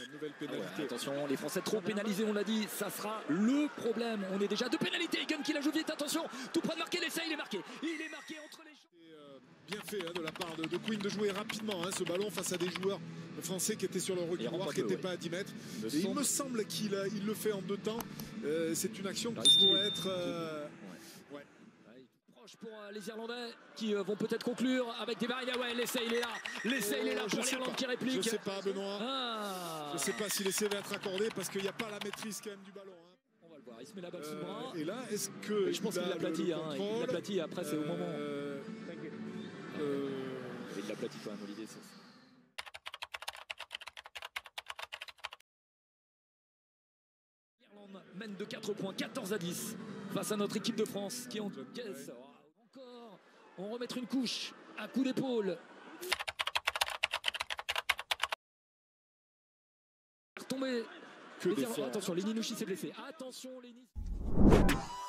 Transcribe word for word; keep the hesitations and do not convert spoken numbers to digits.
Nouvelle pénalité. Ah ouais, attention, les Français trop pénalisés, on l'a dit, ça sera le problème. On est déjà deux pénalités. Egan qui la joue vite, attention, tout près de marquer l'essai, il est marqué. Il est marqué entre les jambes. Euh, bien fait hein, de la part de, de Quinn de jouer rapidement hein, ce ballon face à des joueurs français qui étaient sur le reculoir, qui n'étaient ouais. pas à dix mètres. Me Et il me semble qu'il il le fait en deux temps. Euh, C'est une action qui pourrait être... Euh, ouais. Ouais. Proche pour euh, les Irlandais qui euh, vont peut-être conclure avec des barrières. Ouais, l'essai il est là. L'essai oh, il est là pour l'Irlande qui réplique. Je sais pas, Benoît. Ah. Je sais pas si l'essai va être accordé parce qu'il n'y a pas la maîtrise quand même du ballon. Hein. On va le voir. Il se met la balle sous le bras. Euh, et là, est-ce que. Je pense qu'il l'aplatit. Hein. Il l'aplatit. Après, c'est euh, au moment. Euh, euh, il l'aplatit quand même, Olivier. L'Irlande mène de quatre points, quatorze à dix, face à notre équipe de France qui encaisse. Encore, on remettre une couche, un coup d'épaule. Tomber. Que des Attention, Lenny Nouchi s'est blessé. Attention, Lenny.